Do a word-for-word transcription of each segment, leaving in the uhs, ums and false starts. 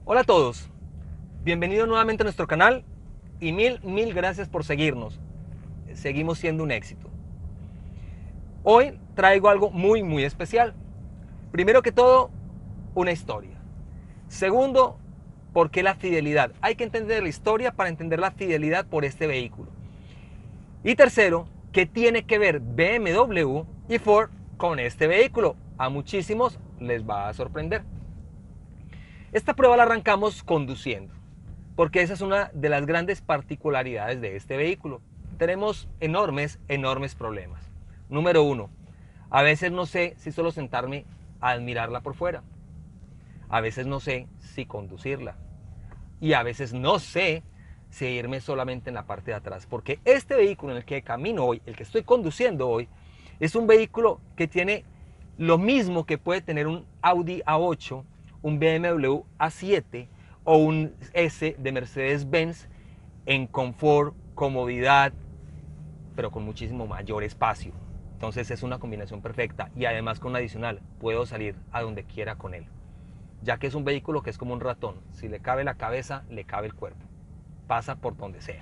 Hola a todos, bienvenidos nuevamente a nuestro canal y mil, mil gracias por seguirnos. Seguimos siendo un éxito. Hoy traigo algo muy, muy especial. Primero que todo, una historia. Segundo, ¿por qué la fidelidad? Hay que entender la historia para entender la fidelidad por este vehículo. Y tercero, ¿qué tiene que ver B M W y Ford con este vehículo? A muchísimos les va a sorprender. Esta prueba la arrancamos conduciendo, porque esa es una de las grandes particularidades de este vehículo. Tenemos enormes, enormes problemas. Número uno, a veces no sé si solo sentarme a admirarla por fuera. A veces no sé si conducirla. Y a veces no sé si irme solamente en la parte de atrás. Porque este vehículo en el que camino hoy, el que estoy conduciendo hoy, es un vehículo que tiene lo mismo que puede tener un Audi A ocho, un B M W A siete o un S de Mercedes-Benz en confort, comodidad, pero con muchísimo mayor espacio. Entonces es una combinación perfecta y además con un adicional, puedo salir a donde quiera con él, ya que es un vehículo que es como un ratón. Si le cabe la cabeza, le cabe el cuerpo. Pasa por donde sea.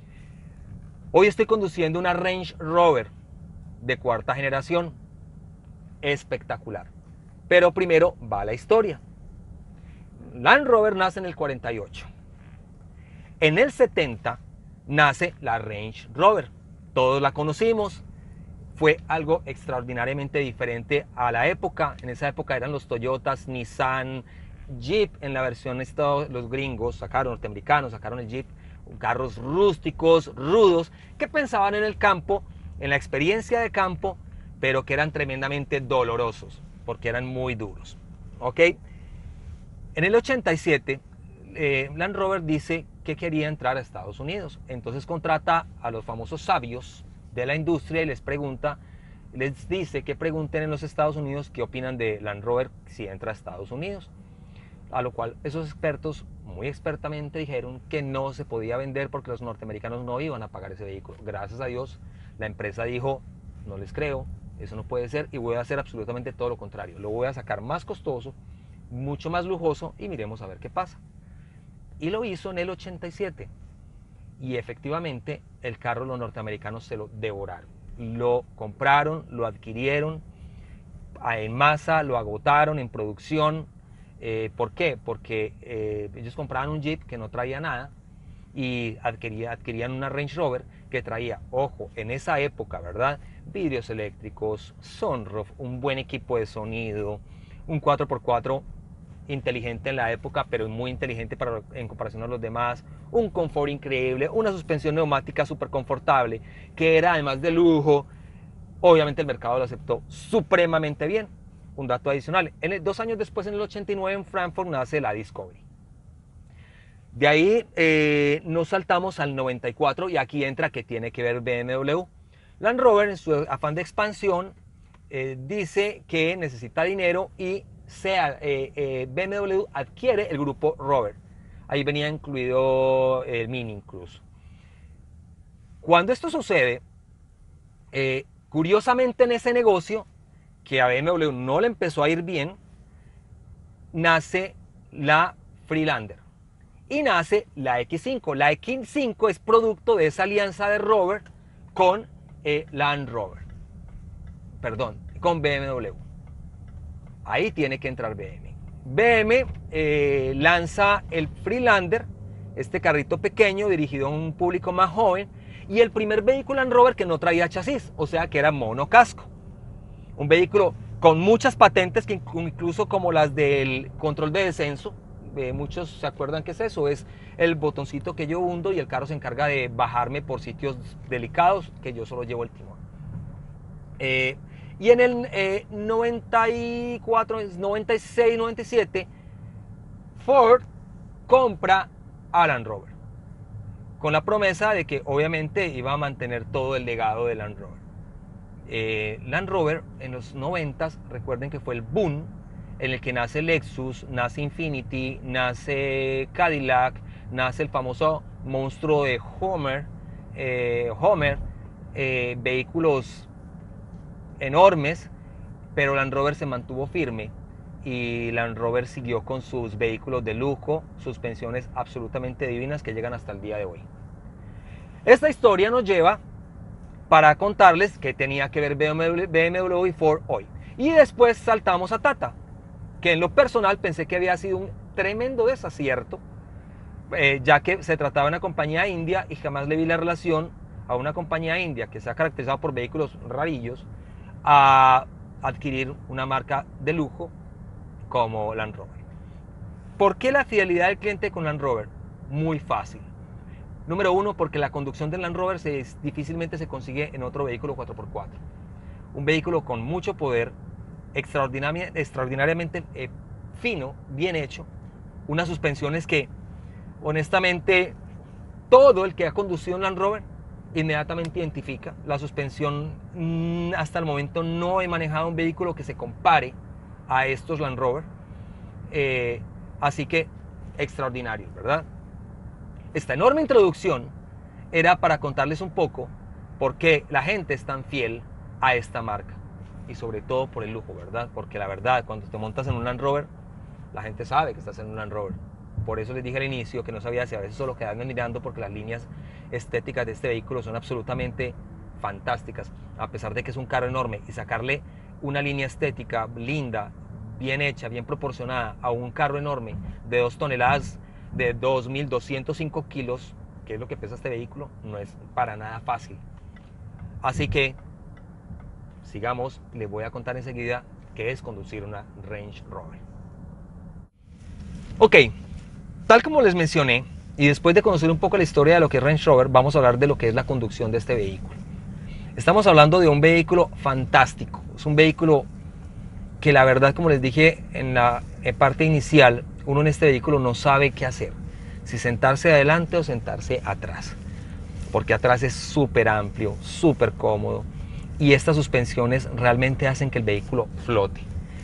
Hoy estoy conduciendo una Range Rover de cuarta generación. Espectacular. Pero primero va la historia. Land Rover nace en el cuarenta y ocho. En el setenta nace la Range Rover. Todos la conocimos. Fue algo extraordinariamente diferente a la época. En esa época eran los Toyotas, Nissan, Jeep. En la versión Estados, los gringos sacaron, norteamericanos sacaron el Jeep. Carros rústicos, rudos, que pensaban en el campo, en la experiencia de campo, pero que eran tremendamente dolorosos, porque eran muy duros. ¿Ok? En el ochenta y siete, eh, Land Rover dice que quería entrar a Estados Unidos. Entonces contrata a los famosos sabios de la industria y les pregunta, les dice que pregunten en los Estados Unidos qué opinan de Land Rover si entra a Estados Unidos. A lo cual esos expertos muy expertamente dijeron que no se podía vender porque los norteamericanos no iban a pagar ese vehículo. Gracias a Dios, la empresa dijo, no les creo, eso no puede ser y voy a hacer absolutamente todo lo contrario. Lo voy a sacar más costoso, mucho más lujoso y miremos a ver qué pasa. Y lo hizo en el ochenta y siete. Y efectivamente el carro los norteamericanos se lo devoraron. Lo compraron, lo adquirieron en masa, lo agotaron en producción. Eh, ¿Por qué? Porque eh, ellos compraban un Jeep que no traía nada y adquiría, adquirían una Range Rover que traía, ojo, en esa época, ¿verdad? Vidrios eléctricos, sunroof, un buen equipo de sonido, un cuatro por cuatro inteligente en la época, pero muy inteligente para, en comparación a los demás, un confort increíble, una suspensión neumática súper confortable, que era además de lujo. Obviamente el mercado lo aceptó supremamente bien. Un dato adicional, en el, dos años después, en el ochenta y nueve, en Frankfurt nace la Discovery. De ahí eh, nos saltamos al noventa y cuatro y aquí entra que tiene que ver B M W. Land Rover, en su afán de expansión, eh, dice que necesita dinero y sea, eh, eh, B M W adquiere el grupo Rover. Ahí venía incluido el Mini incluso. Cuando esto sucede, eh, curiosamente en ese negocio, que a B M W no le empezó a ir bien, nace la Freelander y nace la X cinco. La X cinco es producto de esa alianza de Rover con eh, Land Rover, perdón, con B M W. Ahí tiene que entrar B M. B M eh, lanza el Freelander, este carrito pequeño dirigido a un público más joven, y el primer vehículo Land Rover que no traía chasis, o sea que era monocasco. Un vehículo con muchas patentes, que incluso como las del control de descenso. Eh, muchos se acuerdan que es eso, es el botoncito que yo hundo y el carro se encarga de bajarme por sitios delicados, que yo solo llevo el timón. Eh, y en el eh, noventa y cuatro, noventa y seis, noventa y siete, Ford compra a Land Rover, con la promesa de que obviamente iba a mantener todo el legado de Land Rover. Eh, Land Rover en los noventas, recuerden que fue el boom en el que nace Lexus, nace Infiniti, nace Cadillac, nace el famoso monstruo de Homer, eh, Homer eh, vehículos enormes, pero Land Rover se mantuvo firme y Land Rover siguió con sus vehículos de lujo, suspensiones absolutamente divinas que llegan hasta el día de hoy. Esta historia nos lleva para contarles que tenía que ver B M W y Ford hoy. Y después saltamos a Tata, que en lo personal pensé que había sido un tremendo desacierto, eh, ya que se trataba de una compañía india y jamás le vi la relación a una compañía india que se ha caracterizado por vehículos rarillos a adquirir una marca de lujo como Land Rover. ¿Por qué la fidelidad del cliente con Land Rover? Muy fácil. Número uno, porque la conducción del Land Rover se, difícilmente se consigue en otro vehículo cuatro por cuatro. Un vehículo con mucho poder, extraordinari extraordinariamente eh, fino, bien hecho, unas suspensiones que honestamente todo el que ha conducido un Land Rover inmediatamente identifica. La suspensión, mmm, hasta el momento no he manejado un vehículo que se compare a estos Land Rover, eh, así que extraordinario, ¿verdad? Esta enorme introducción era para contarles un poco por qué la gente es tan fiel a esta marca y sobre todo por el lujo, ¿verdad? Porque la verdad, cuando te montas en un Land Rover, la gente sabe que estás en un Land Rover. Por eso les dije al inicio que no sabía si a veces solo quedarme mirando, porque las líneas estéticas de este vehículo son absolutamente fantásticas, a pesar de que es un carro enorme, y sacarle una línea estética linda, bien hecha, bien proporcionada a un carro enorme de dos toneladas, de dos mil doscientos cinco kilos, que es lo que pesa este vehículo, no es para nada fácil. Así que sigamos, les voy a contar enseguida qué es conducir una Range Rover. Ok, tal como les mencioné, y después de conocer un poco la historia de lo que es Range Rover, vamos a hablar de lo que es la conducción de este vehículo. Estamos hablando de un vehículo fantástico, es un vehículo que la verdad, como les dije en la parte inicial, uno en este vehículo no sabe qué hacer, si sentarse adelante o sentarse atrás, porque atrás es súper amplio, súper cómodo, y estas suspensiones realmente hacen que el vehículo flote.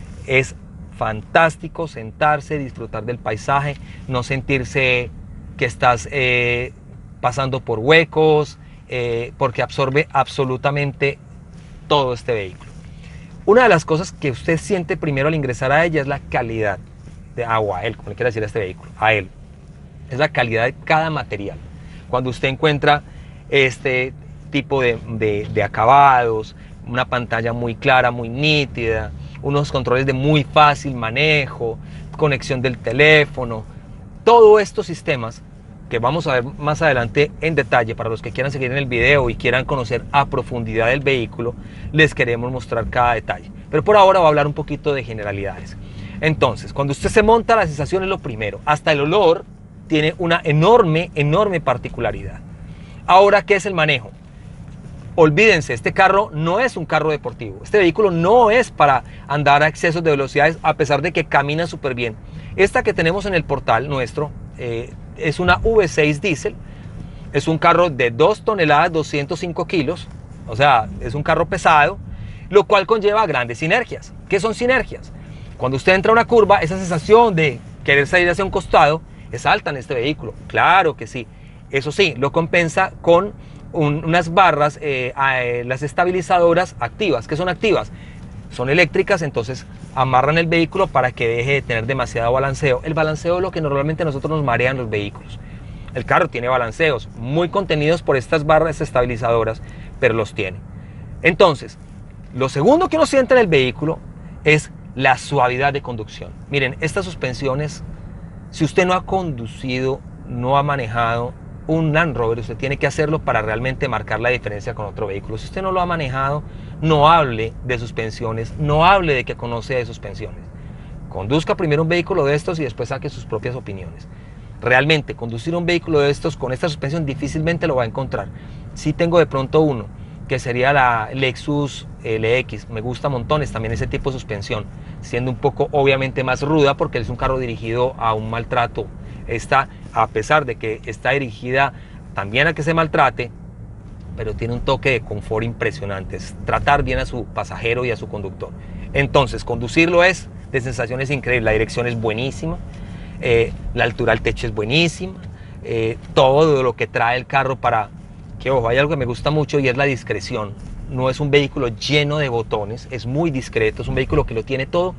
Es fantástico sentarse, disfrutar del paisaje, no sentirse que estás eh, pasando por huecos, eh, porque absorbe absolutamente todo este vehículo. Una de las cosas que usted siente primero al ingresar a ella es la calidad de agua, a él, como le quiera decir a este vehículo, a él. Es la calidad de cada material. Cuando usted encuentra este tipo de, de, de acabados, una pantalla muy clara, muy nítida, unos controles de muy fácil manejo, conexión del teléfono, todos estos sistemas que vamos a ver más adelante en detalle, para los que quieran seguir en el video y quieran conocer a profundidad del vehículo, les queremos mostrar cada detalle. Pero por ahora voy a hablar un poquito de generalidades. Entonces, cuando usted se monta, la sensación es lo primero. Hasta el olor tiene una enorme, enorme particularidad. Ahora, ¿qué es el manejo? Olvídense, este carro no es un carro deportivo. Este vehículo no es para andar a excesos de velocidades, a pesar de que camina súper bien. Esta que tenemos en el portal nuestro eh, es una V seis diésel. Es un carro de dos toneladas, doscientos cinco kilos. O sea, es un carro pesado, lo cual conlleva grandes sinergias. ¿Qué son sinergias? Cuando usted entra a una curva, esa sensación de querer salir hacia un costado es alta en este vehículo. Claro que sí. Eso sí, lo compensa con un, unas barras, eh, eh, las estabilizadoras activas. ¿Qué son activas? Son eléctricas, entonces amarran el vehículo para que deje de tener demasiado balanceo. El balanceo es lo que normalmente a nosotros nos marean los vehículos. El carro tiene balanceos muy contenidos por estas barras estabilizadoras, pero los tiene. Entonces, lo segundo que uno siente en el vehículo es la suavidad de conducción. Miren, estas suspensiones, si usted no ha conducido, no ha manejado un Land Rover, usted tiene que hacerlo para realmente marcar la diferencia con otro vehículo. Si usted no lo ha manejado, no hable de suspensiones, no hable de que conoce de suspensiones. Conduzca primero un vehículo de estos y después saque sus propias opiniones. Realmente, conducir un vehículo de estos con esta suspensión difícilmente lo va a encontrar. Sí tengo de pronto uno, que sería la Lexus L X. Me gusta montones también ese tipo de suspensión, siendo un poco obviamente más ruda porque es un carro dirigido a un maltrato. Esta, a pesar de que está dirigida también a que se maltrate, pero tiene un toque de confort impresionante. Es tratar bien a su pasajero y a su conductor. Entonces, conducirlo es de sensaciones increíbles. La dirección es buenísima, eh, la altura del techo es buenísima, eh, todo lo que trae el carro para... Que ojo, hay algo que me gusta mucho y es la discreción. No es un vehículo lleno de botones, es muy discreto, es un vehículo que lo tiene todo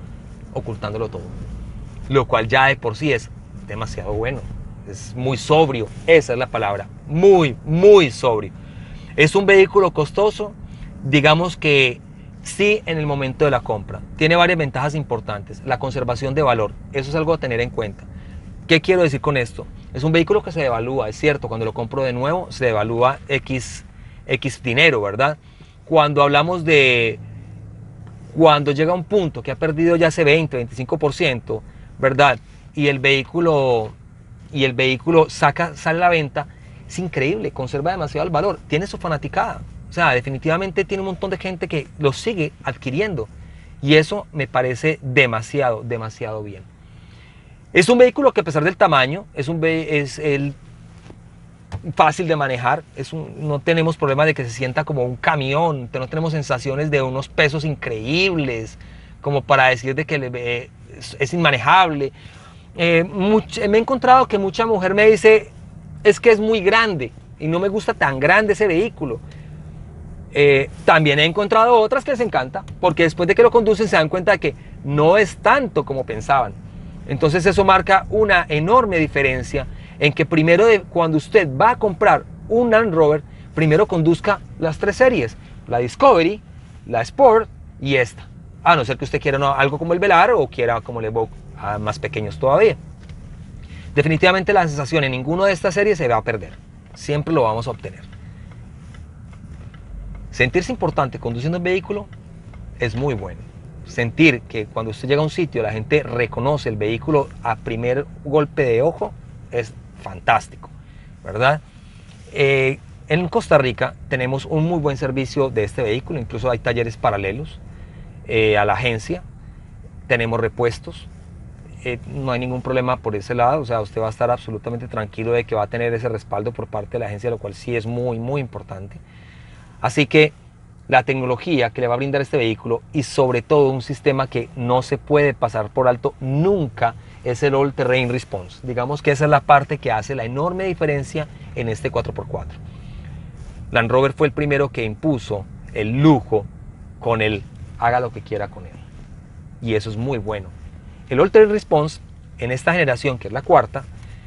ocultándolo todo, lo cual ya de por sí es demasiado bueno, es muy sobrio, esa es la palabra, muy, muy sobrio. Es un vehículo costoso, digamos que sí en el momento de la compra. Tiene varias ventajas importantes. La conservación de valor, eso es algo a tener en cuenta. ¿Qué quiero decir con esto? Es un vehículo que se devalúa, es cierto, cuando lo compro de nuevo se devalúa X, X dinero, ¿verdad? Cuando hablamos de, cuando llega a un punto que ha perdido ya ese veinte, veinticinco por ciento, ¿verdad? Y el vehículo, y el vehículo saca, sale a la venta, es increíble, conserva demasiado el valor, tiene su fanaticada. O sea, definitivamente tiene un montón de gente que lo sigue adquiriendo. Y eso me parece demasiado, demasiado bien. Es un vehículo que a pesar del tamaño, es, un es el fácil de manejar. Es un, no tenemos problema de que se sienta como un camión. No tenemos sensaciones de unos pesos increíbles, como para decir de que le, es, es inmanejable. Eh, much, me he encontrado que mucha mujer me dice, es que es muy grande y no me gusta tan grande ese vehículo. Eh, también he encontrado otras que les encanta, porque después de que lo conducen se dan cuenta de que no es tanto como pensaban. Entonces eso marca una enorme diferencia en que primero de, cuando usted va a comprar un Land Rover, primero conduzca las tres series, la Discovery, la Sport y esta. A no ser que usted quiera no, algo como el Velar o quiera como el Evoque, más pequeños todavía. Definitivamente la sensación en ninguna de estas series se va a perder. Siempre lo vamos a obtener. Sentirse importante conduciendo un vehículo es muy bueno. Sentir que cuando usted llega a un sitio la gente reconoce el vehículo a primer golpe de ojo es fantástico, ¿verdad? Eh, en Costa Rica tenemos un muy buen servicio de este vehículo, incluso hay talleres paralelos eh, a la agencia, tenemos repuestos, eh, no hay ningún problema por ese lado, o sea, usted va a estar absolutamente tranquilo de que va a tener ese respaldo por parte de la agencia, lo cual sí es muy, muy importante. Así que la tecnología que le va a brindar este vehículo y sobre todo un sistema que no se puede pasar por alto nunca es el All Terrain Response. Digamos que esa es la parte que hace la enorme diferencia en este cuatro por cuatro. Land Rover fue el primero que impuso el lujo con el haga lo que quiera con él. Y eso es muy bueno. El All Terrain Response en esta generación, que es la cuarta,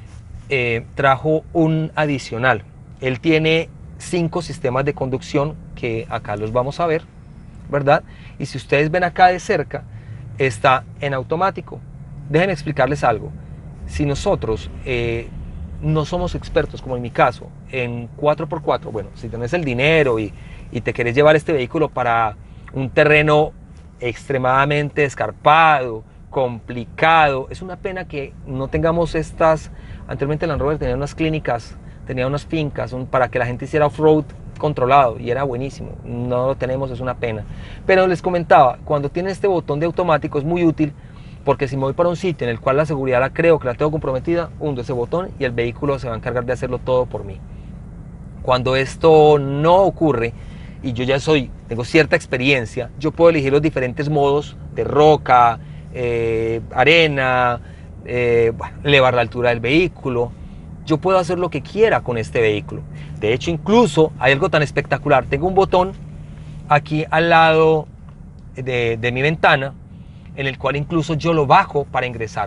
eh, trajo un adicional. Él tiene cinco sistemas de conducción que acá los vamos a ver, ¿verdad? Y si ustedes ven acá de cerca, está en automático. Déjenme explicarles algo. Si nosotros eh, no somos expertos, como en mi caso, en cuatro por cuatro, bueno, si tenés el dinero y, y te querés llevar este vehículo para un terreno extremadamente escarpado, complicado, es una pena que no tengamos estas. Anteriormente Land Rover tenía unas clínicas, tenía unas fincas un, para que la gente hiciera off-road controlado y era buenísimo. No lo tenemos, es una pena. Pero les comentaba, cuando tiene este botón de automático es muy útil porque si me voy para un sitio en el cual la seguridad la creo que la tengo comprometida, hundo ese botón y el vehículo se va a encargar de hacerlo todo por mí. Cuando esto no ocurre y yo ya soy, tengo cierta experiencia, yo puedo elegir los diferentes modos de roca, eh, arena, eh, bueno, elevar la altura del vehículo. Yo puedo hacer lo que quiera con este vehículo. De hecho, incluso hay algo tan espectacular. Tengo un botón aquí al lado de, de mi ventana, en el cual incluso yo lo bajo para ingresar.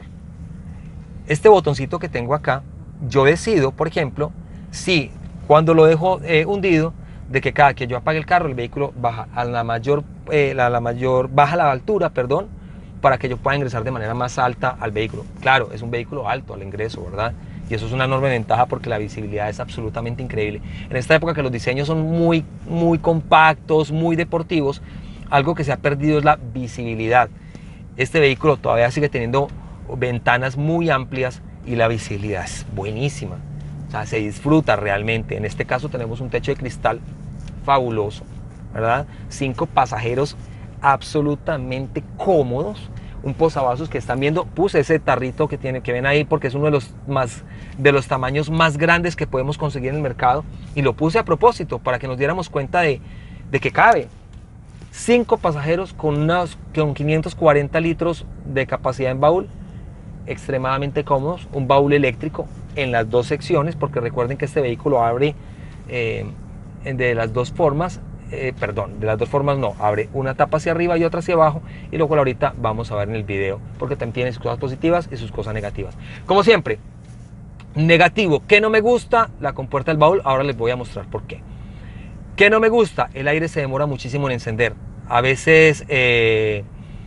Este botoncito que tengo acá, yo decido, por ejemplo, si cuando lo dejo eh, hundido, de que cada que yo apague el carro, el vehículo baja a la mayor, eh, la, la mayor, baja la altura, perdón, para que yo pueda ingresar de manera más alta al vehículo. Claro, es un vehículo alto al ingreso, ¿verdad? Y eso es una enorme ventaja porque la visibilidad es absolutamente increíble. En esta época que los diseños son muy, muy compactos, muy deportivos, algo que se ha perdido es la visibilidad. Este vehículo todavía sigue teniendo ventanas muy amplias y la visibilidad es buenísima. O sea, se disfruta realmente. En este caso tenemos un techo de cristal fabuloso, ¿verdad? Cinco pasajeros absolutamente cómodos. Un posavasos que están viendo, puse ese tarrito que, tiene, que ven ahí porque es uno de los, más, de los tamaños más grandes que podemos conseguir en el mercado y lo puse a propósito para que nos diéramos cuenta de, de que cabe. Cinco pasajeros con, unos, con quinientos cuarenta litros de capacidad en baúl, extremadamente cómodos, un baúl eléctrico en las dos secciones porque recuerden que este vehículo abre eh, de las dos formas, eh, perdón, de las dos formas no, abre una tapa hacia arriba y otra hacia abajo, y lo cual ahorita vamos a ver en el video, porque también tiene sus cosas positivas y sus cosas negativas. Como siempre, negativo, ¿qué no me gusta? La compuerta del baúl, ahora les voy a mostrar por qué. ¿Qué no me gusta? El aire se demora muchísimo en encender. A veces eh,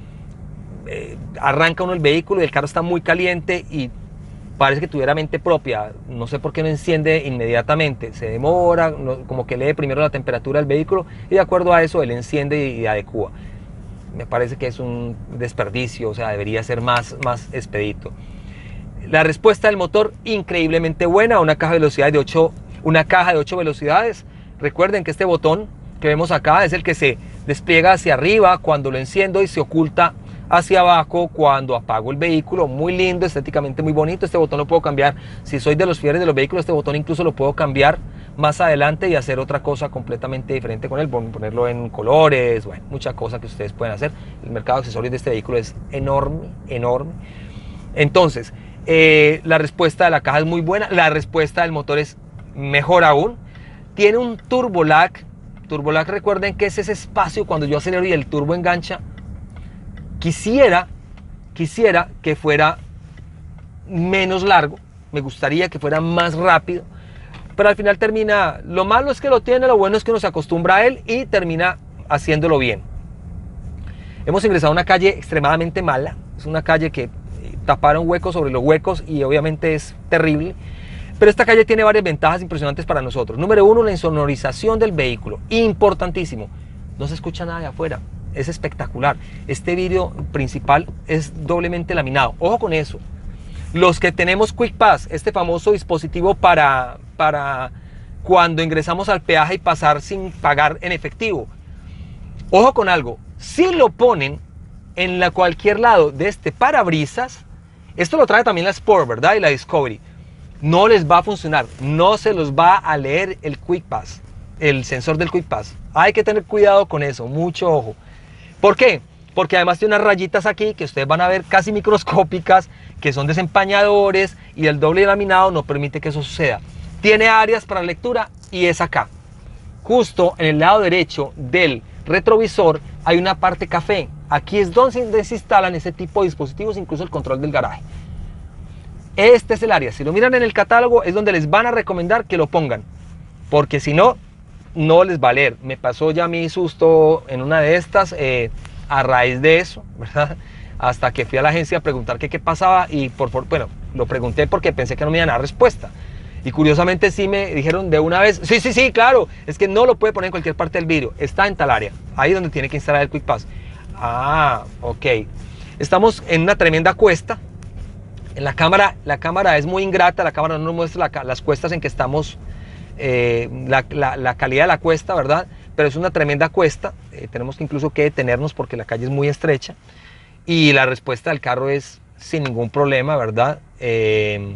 eh, arranca uno el vehículo y el carro está muy caliente y parece que tuviera mente propia. No sé por qué no enciende inmediatamente. Se demora, no, como que lee primero la temperatura del vehículo y de acuerdo a eso él enciende y, y adecúa. Me parece que es un desperdicio, o sea, debería ser más, más expedito. La respuesta del motor, increíblemente buena, una caja de velocidades de ocho, una caja de ocho velocidades. Recuerden que este botón que vemos acá es el que se despliega hacia arriba cuando lo enciendo y se oculta hacia abajo cuando apago el vehículo. Muy lindo, estéticamente muy bonito. Este botón lo puedo cambiar. Si soy de los fieles de los vehículos, este botón incluso lo puedo cambiar más adelante y hacer otra cosa completamente diferente con él, ponerlo en colores, bueno, muchas cosas que ustedes pueden hacer. El mercado de accesorios de este vehículo es enorme, enorme. Entonces, eh, la respuesta de la caja es muy buena, la respuesta del motor es mejor aún. Tiene un turbo lag. Turbo lag, recuerden que es ese espacio cuando yo acelero y el turbo engancha. Quisiera, quisiera que fuera menos largo, me gustaría que fuera más rápido, pero al final termina, lo malo es que lo tiene, lo bueno es que uno se acostumbra a él y termina haciéndolo bien. Hemos ingresado a una calle extremadamente mala, es una calle que taparon huecos sobre los huecos y obviamente es terrible, pero esta calle tiene varias ventajas impresionantes para nosotros. Número uno, la insonorización del vehículo, importantísimo, no se escucha nada de afuera. Es espectacular. Este vidrio principal es doblemente laminado. Ojo con eso. Los que tenemos Quick Pass, este famoso dispositivo para, para cuando ingresamos al peaje y pasar sin pagar en efectivo. Ojo con algo. Si lo ponen en la cualquier lado de este parabrisas, esto lo trae también la Sport, ¿verdad? Y la Discovery. No les va a funcionar. No se los va a leer el Quick Pass, el sensor del Quick Pass. Hay que tener cuidado con eso. Mucho ojo. ¿Por qué? Porque además tiene unas rayitas aquí que ustedes van a ver casi microscópicas, que son desempañadores y el doble laminado no permite que eso suceda. Tiene áreas para lectura y es acá. Justo en el lado derecho del retrovisor hay una parte café. Aquí es donde se instalan ese tipo de dispositivos, incluso el control del garaje. Este es el área. Si lo miran en el catálogo es donde les van a recomendar que lo pongan. Porque si no, no les va a leer. Me pasó ya mi susto en una de estas eh, a raíz de eso, ¿verdad? Hasta que fui a la agencia a preguntar qué, qué pasaba y por, por, bueno, lo pregunté porque pensé que no me iban a dar respuesta. Y curiosamente sí me dijeron de una vez, sí, sí, sí, claro, es que no lo puede poner en cualquier parte del vidrio, está en tal área, ahí donde tiene que instalar el Quick Pass. Ah, ok. Estamos en una tremenda cuesta. En la cámara, la cámara es muy ingrata, la cámara no nos muestra la, las cuestas en que estamos. Eh, la, la, la calidad de la cuesta, ¿verdad? Pero es una tremenda cuesta, eh, tenemos que incluso que detenernos porque la calle es muy estrecha y la respuesta del carro es sin ningún problema, ¿verdad? Eh,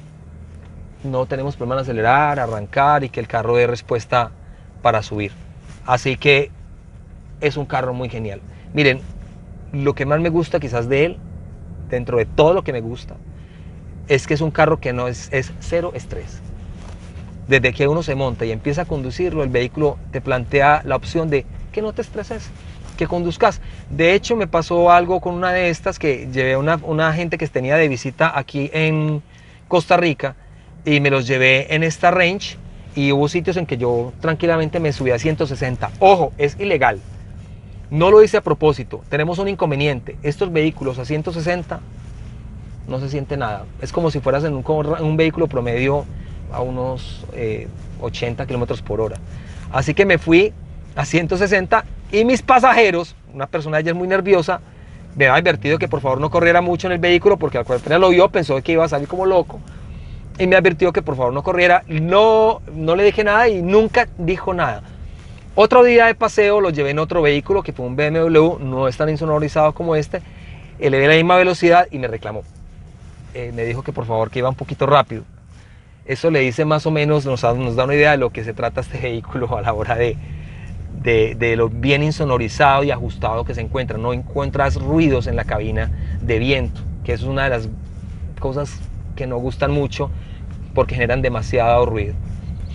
no tenemos problema en acelerar, arrancar y que el carro dé respuesta para subir. Así que es un carro muy genial. Miren, lo que más me gusta quizás de él, dentro de todo lo que me gusta, es que es un carro que no es, es cero estrés. Desde que uno se monta y empieza a conducirlo, el vehículo te plantea la opción de que no te estreses, que conduzcas. De hecho, me pasó algo con una de estas que llevé a una, una gente que tenía de visita aquí en Costa Rica y me los llevé en esta range y hubo sitios en que yo tranquilamente me subí a ciento sesenta. Ojo, es ilegal. No lo hice a propósito. Tenemos un inconveniente. Estos vehículos a ciento sesenta no se siente nada. Es como si fueras en un, en un vehículo promedio a unos eh, ochenta kilómetros por hora. Así que me fui a ciento sesenta y mis pasajeros, una persona ayer muy nerviosa, me había advertido que por favor no corriera mucho en el vehículo porque al cual lo vio pensó que iba a salir como loco y me advirtió que por favor no corriera. No, no le dije nada y nunca dijo nada. Otro día de paseo lo llevé en otro vehículo que fue un B M W, no es tan insonorizado como este, elevé la misma velocidad y me reclamó. Eh, me dijo que por favor que iba un poquito rápido. Eso le dice más o menos, nos, nos da una idea de lo que se trata este vehículo a la hora de, de, de lo bien insonorizado y ajustado que se encuentra. No encuentras ruidos en la cabina de viento, que eso es una de las cosas que no gustan mucho porque generan demasiado ruido.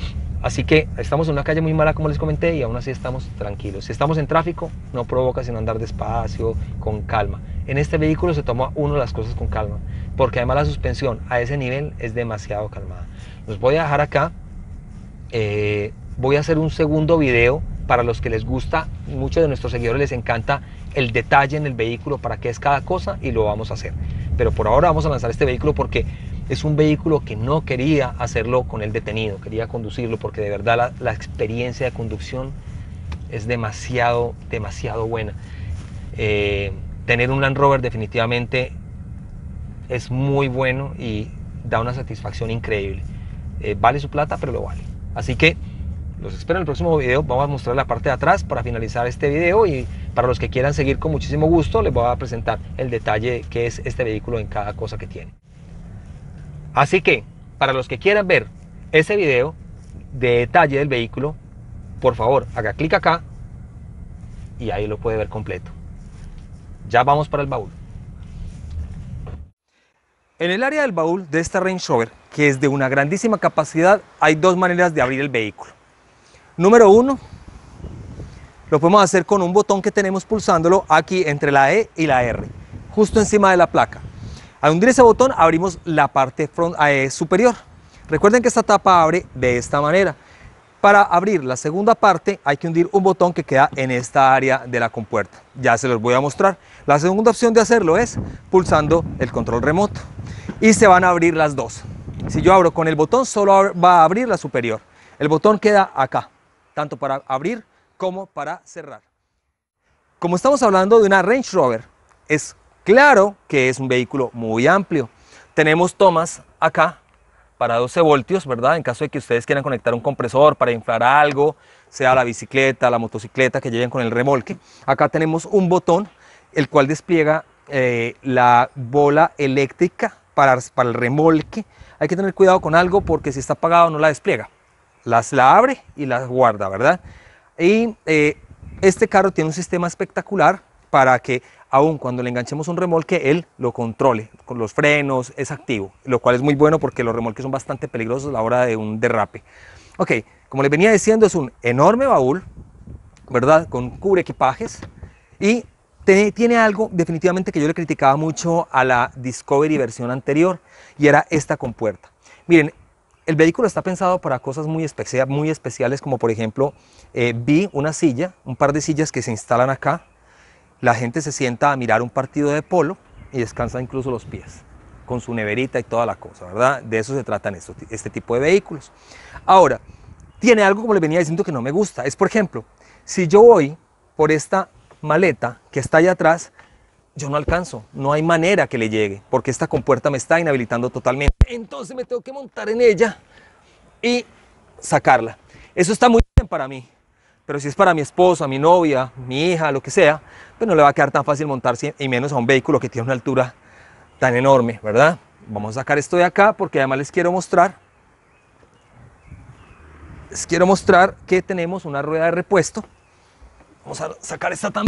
Así que estamos en una calle muy mala, como les comenté, y aún así estamos tranquilos. Si estamos en tráfico, no provoca sino andar despacio, con calma. En este vehículo se toma uno las cosas con calma, porque además la suspensión a ese nivel es demasiado calmada. Los voy a dejar acá. Eh, voy a hacer un segundo video para los que les gusta, muchos de nuestros seguidores les encanta el detalle en el vehículo, para qué es cada cosa, y lo vamos a hacer. Pero por ahora vamos a lanzar este vehículo porque es un vehículo que no quería hacerlo con él detenido, quería conducirlo porque de verdad la, la experiencia de conducción es demasiado, demasiado buena. Eh, tener un Land Rover definitivamente es muy bueno y da una satisfacción increíble. Eh, vale su plata, pero lo vale. Así que los espero en el próximo video. Vamos a mostrar la parte de atrás para finalizar este video, y para los que quieran seguir, con muchísimo gusto les voy a presentar el detalle que es este vehículo en cada cosa que tiene. Así que para los que quieran ver ese video de detalle del vehículo, por favor haga clic acá y ahí lo puede ver completo. Ya vamos para el baúl. En el área del baúl de esta Range Rover, que es de una grandísima capacidad, hay dos maneras de abrir el vehículo. Número uno, lo podemos hacer con un botón que tenemos pulsándolo aquí entre la E y la R, justo encima de la placa. Al hundir ese botón abrimos la parte front, eh, superior. Recuerden que esta tapa abre de esta manera. Para abrir la segunda parte hay que hundir un botón que queda en esta área de la compuerta. Ya se los voy a mostrar. La segunda opción de hacerlo es pulsando el control remoto y se van a abrir las dos. Si yo abro con el botón, solo va a abrir la superior. El botón queda acá, tanto para abrir como para cerrar. Como estamos hablando de una Range Rover, es claro que es un vehículo muy amplio. Tenemos tomas acá para doce voltios, ¿verdad? En caso de que ustedes quieran conectar un compresor para inflar algo, sea la bicicleta, la motocicleta que lleguen con el remolque. Acá tenemos un botón, el cual despliega eh, la bola eléctrica para, para el remolque. Hay que tener cuidado con algo porque si está apagado no la despliega. Las, la abre y la guarda, ¿verdad? Y eh, este carro tiene un sistema espectacular para que aun cuando le enganchemos un remolque, él lo controle, con los frenos, es activo, lo cual es muy bueno porque los remolques son bastante peligrosos a la hora de un derrape. Ok, como les venía diciendo, es un enorme baúl, ¿verdad? Con cubre equipajes, y te, tiene algo definitivamente que yo le criticaba mucho a la Discovery versión anterior, y era esta compuerta. Miren, el vehículo está pensado para cosas muy, especia, muy especiales, como por ejemplo, eh, vi una silla, un par de sillas que se instalan acá. La gente se sienta a mirar un partido de polo y descansa incluso los pies, con su neverita y toda la cosa, ¿verdad? De eso se tratan estos, este tipo de vehículos. Ahora, tiene algo, como les venía diciendo, que no me gusta. Es, por ejemplo, si yo voy por esta maleta que está allá atrás, yo no alcanzo, no hay manera que le llegue, porque esta compuerta me está inhabilitando totalmente. Entonces me tengo que montar en ella y sacarla. Eso está muy bien para mí. Pero si es para mi esposa, mi novia, mi hija, lo que sea, pues no le va a quedar tan fácil montarse, y menos a un vehículo que tiene una altura tan enorme, ¿verdad? Vamos a sacar esto de acá porque además les quiero mostrar, les quiero mostrar que tenemos una rueda de repuesto. Vamos a sacar esta también.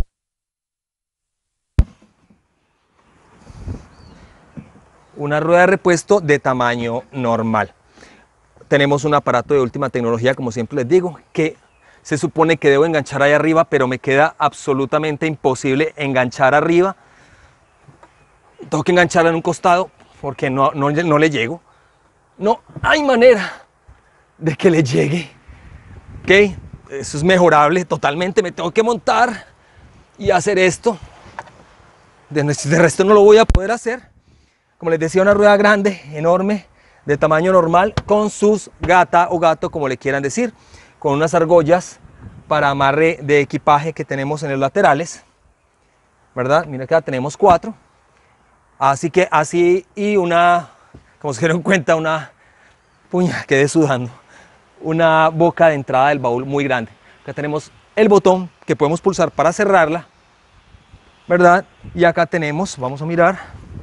Una rueda de repuesto de tamaño normal. Tenemos un aparato de última tecnología, como siempre les digo, que se supone que debo enganchar ahí arriba, pero me queda absolutamente imposible enganchar arriba. Tengo que engancharla en un costado porque no, no, no le llego. No hay manera de que le llegue. ¿Ok? Eso es mejorable totalmente. Me tengo que montar y hacer esto. De, de resto no lo voy a poder hacer. Como les decía, una rueda grande, enorme, de tamaño normal, con sus gata o gato, como le quieran decir, con unas argollas para amarre de equipaje que tenemos en los laterales, ¿verdad? Mira que ya tenemos cuatro. Así que así, y una, como se dieron cuenta, una, puña, quedé sudando, una boca de entrada del baúl muy grande. Acá tenemos el botón que podemos pulsar para cerrarla, ¿verdad? Y acá tenemos, vamos a mirar,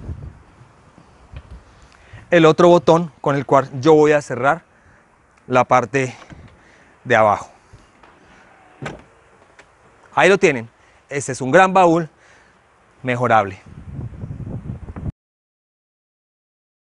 el otro botón con el cual yo voy a cerrar la parte de abajo. Ahí lo tienen. Este es un gran baúl mejorable.